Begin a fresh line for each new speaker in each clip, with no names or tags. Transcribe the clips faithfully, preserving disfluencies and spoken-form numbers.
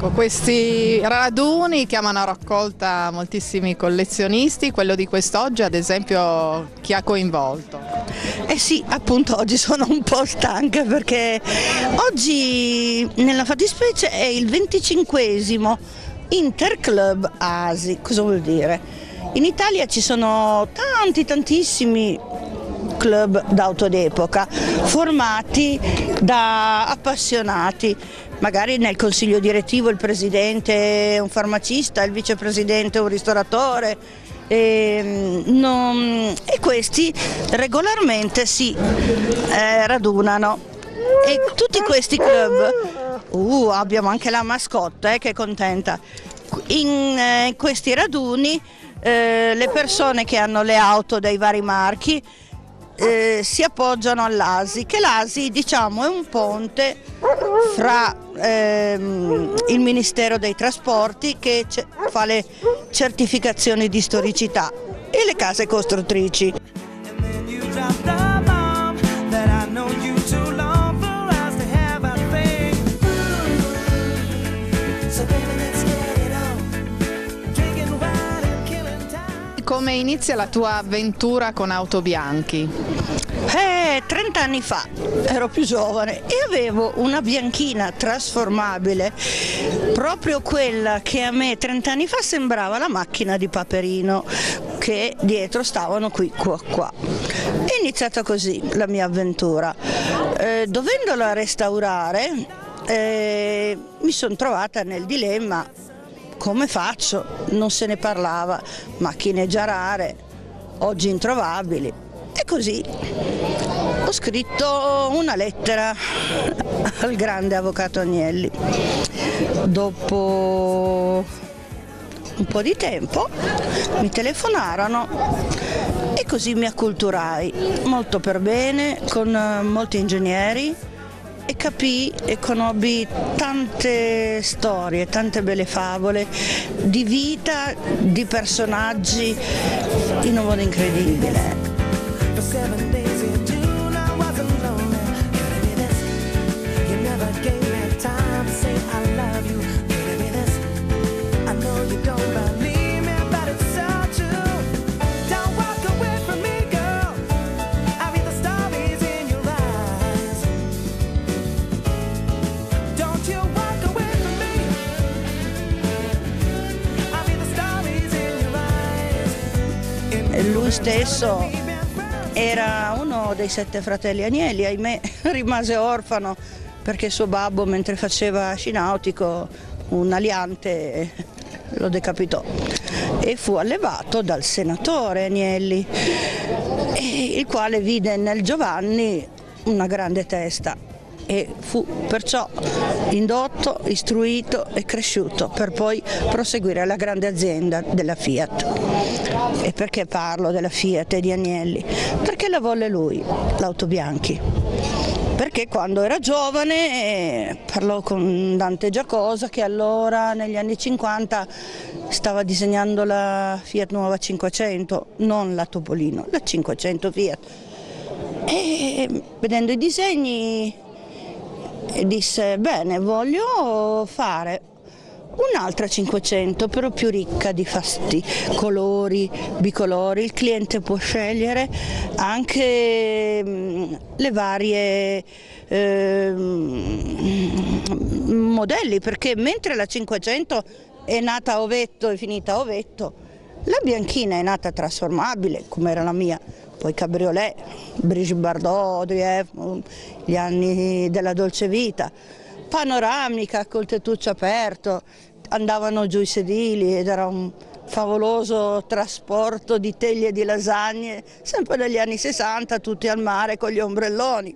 Ecco, questi raduni chiamano a raccolta moltissimi collezionisti. Quello di quest'oggi, ad esempio, chi ha coinvolto?
Eh sì, appunto oggi sono un po' stanca perché oggi nella fattispecie è il venticinquesimo Interclub Asi. Cosa vuol dire? In Italia ci sono tanti, tantissimi club d'auto d'epoca formati da appassionati. Magari nel consiglio direttivo il presidente è un farmacista, il vicepresidente è un ristoratore e, non, e questi regolarmente si eh, radunano. E tutti questi club, uh, abbiamo anche la mascotte eh, che è contenta, in eh, questi raduni eh, le persone che hanno le auto dei vari marchi Eh, si appoggiano all'A S I, che l'A S I diciamo è un ponte fra ehm, il Ministero dei Trasporti che fa le certificazioni di storicità e le case costruttrici.
Come inizia la tua avventura con Autobianchi?
Eh, trenta anni fa ero più giovane e avevo una bianchina trasformabile, proprio quella che a me trenta anni fa sembrava la macchina di Paperino, che dietro stavano qui, qua, qua. È iniziata così la mia avventura. Eh, dovendola restaurare eh, mi sono trovata nel dilemma: come faccio? Non se ne parlava, macchine già rare, oggi introvabili. E così ho scritto una lettera al grande avvocato Agnelli. Dopo un po' di tempo mi telefonarono e così mi acculturai molto per bene con molti ingegneri e capii e conobbi tante storie, tante belle favole di vita, di personaggi in un modo incredibile. Lui stesso era uno dei sette fratelli Agnelli, ahimè rimase orfano perché suo babbo, mentre faceva sci nautico, un aliante lo decapitò e fu allevato dal senatore Agnelli, il quale vide nel Giovanni una grande testa e fu perciò indotto, istruito e cresciuto per poi proseguire la grande azienda della Fiat. E perché parlo della Fiat e di Agnelli? Perché la volle lui, l'Autobianchi. Perché quando era giovane eh, parlò con Dante Giacosa, che allora negli anni cinquanta stava disegnando la Fiat Nuova cinquecento, non la Topolino, la cinquecento Fiat. E vedendo i disegni disse: bene, voglio fare un'altra cinquecento, però più ricca di fasti, colori, bicolori. Il cliente può scegliere anche le varie eh, modelli, perché mentre la cinquecento è nata a ovetto e finita a ovetto, la bianchina è nata trasformabile, come era la mia. Poi cabriolet, Brigitte Bardot, Audrey Hepburn, gli anni della dolce vita, panoramica col tettuccio aperto, andavano giù i sedili ed era un favoloso trasporto di teglie di lasagne, sempre dagli anni sessanta, tutti al mare con gli ombrelloni.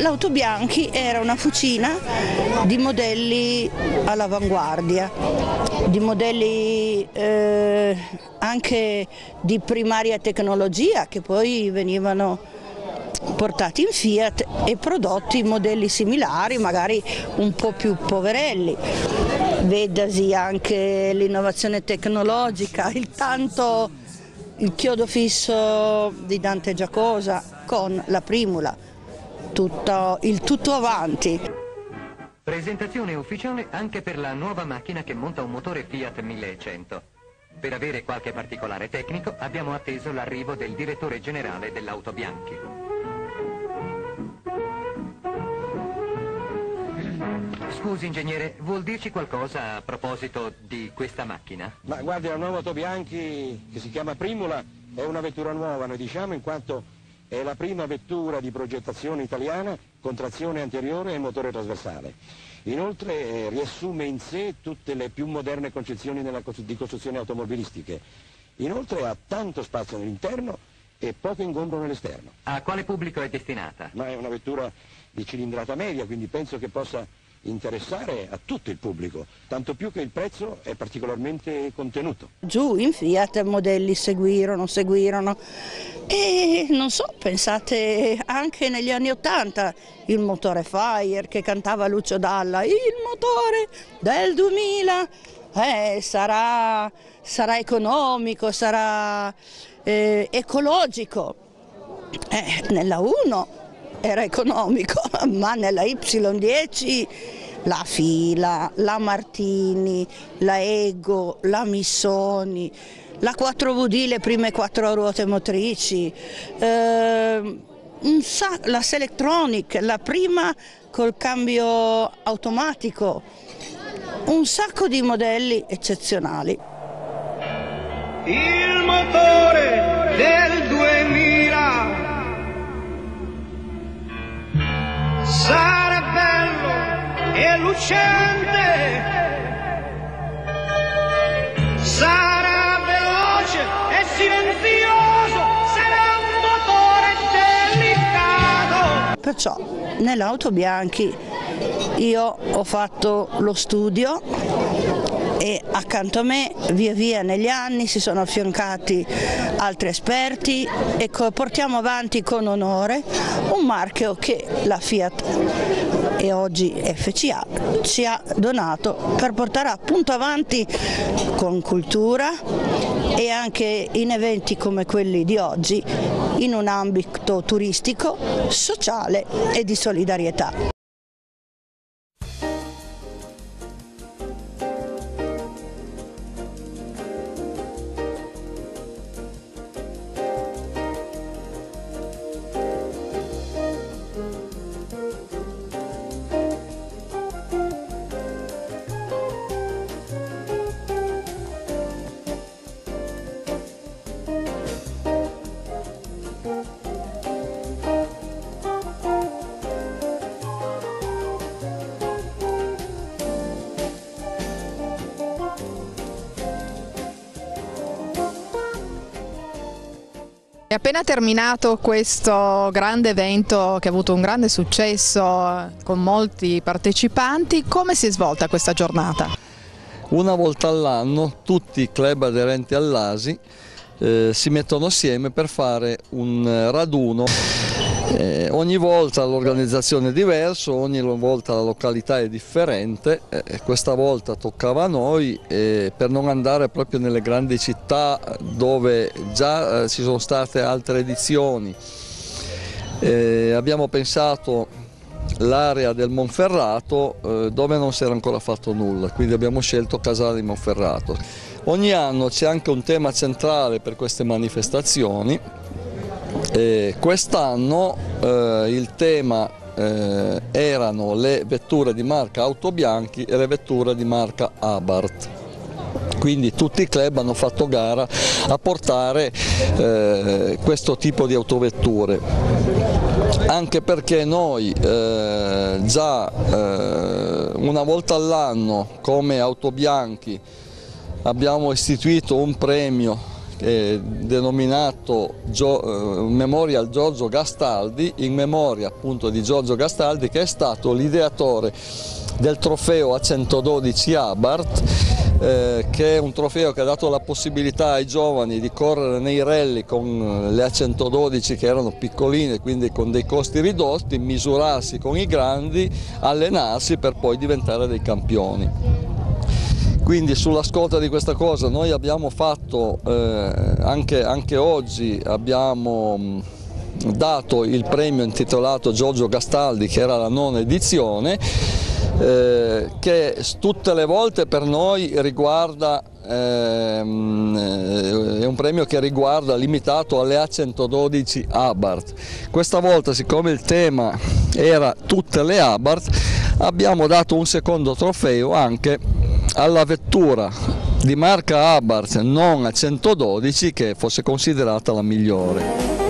l'Autobianchi era una fucina di modelli all'avanguardia, di modelli eh, anche di primaria tecnologia che poi venivano portati in Fiat e prodotti modelli similari, magari un po' più poverelli. Vedasi anche l'innovazione tecnologica, il tanto il chiodo fisso di Dante Giacosa con la Primula, tutto, il tutto avanti.
Presentazione ufficiale anche per la nuova macchina che monta un motore Fiat millecento. Per avere qualche particolare tecnico abbiamo atteso l'arrivo del direttore generale dell'Autobianchi. Scusi ingegnere, vuol dirci qualcosa a proposito di questa macchina?
Ma guardi, la nuova Autobianchi, che si chiama Primula, è una vettura nuova, noi diciamo, in quanto è la prima vettura di progettazione italiana con trazione anteriore e motore trasversale. Inoltre eh, riassume in sé tutte le più moderne concezioni nella, di costruzioni automobilistiche. Inoltre ha tanto spazio nell'interno e poco ingombro nell'esterno.
A quale pubblico è destinata?
Ma è una vettura di cilindrata media, quindi penso che possa interessare a tutto il pubblico, tanto più che il prezzo è particolarmente contenuto.
Giù in Fiat modelli seguirono, seguirono e non so, pensate anche negli anni ottanta il motore Fire che cantava Lucio Dalla, il motore del duemila eh, sarà, sarà economico, sarà eh, ecologico, eh, nella uno era economico, ma nella Y dieci la Fila, la Martini, la Ego, la Missoni, la quattro V D, le prime quattro ruote motrici, eh, la Selectronic, la prima col cambio automatico, un sacco di modelli eccezionali.
Il motore del duemila sarà bello e lucente, sarà veloce e silenzioso, sarà un motore delicato.
Perciò nell'Autobianchi io ho fatto lo studio e accanto a me via via negli anni si sono affiancati altri esperti e portiamo avanti con onore un marchio che la Fiat e oggi F C A ci ha donato per portare appunto avanti con cultura e anche in eventi come quelli di oggi in un ambito turistico, sociale e di solidarietà.
È appena terminato questo grande evento che ha avuto un grande successo con molti partecipanti. Come si è svolta questa giornata?
Una volta all'anno tutti i club aderenti all'A S I eh, si mettono assieme per fare un raduno. Eh, ogni volta l'organizzazione è diversa, ogni volta la località è differente, eh, questa volta toccava a noi eh, per non andare proprio nelle grandi città dove già eh, ci sono state altre edizioni. Eh, abbiamo pensato l'area del Monferrato eh, dove non si era ancora fatto nulla, quindi abbiamo scelto Casale di Monferrato. Ogni anno c'è anche un tema centrale per queste manifestazioni. Quest'anno eh, il tema eh, erano le vetture di marca Autobianchi e le vetture di marca Abarth. Quindi tutti i club hanno fatto gara a portare eh, questo tipo di autovetture, anche perché noi eh, già eh, una volta all'anno come Autobianchi abbiamo istituito un premio eh, denominato Gio, eh, Memorial Giorgio Gastaldi, in memoria appunto di Giorgio Gastaldi, che è stato l'ideatore del trofeo A centododici Abarth, eh, che è un trofeo che ha dato la possibilità ai giovani di correre nei rally con le A centododici, che erano piccoline, quindi con dei costi ridotti, misurarsi con i grandi, allenarsi per poi diventare dei campioni. Quindi sulla scorta di questa cosa noi abbiamo fatto, eh, anche, anche oggi abbiamo dato il premio intitolato Giorgio Gastaldi, che era la nona edizione, eh, che tutte le volte per noi riguarda, ehm, è un premio che riguarda limitato alle A centododici Abarth. Questa volta, siccome il tema era tutte le Abarth, abbiamo dato un secondo trofeo anche alla vettura di marca Abarth non A centododici che fosse considerata la migliore.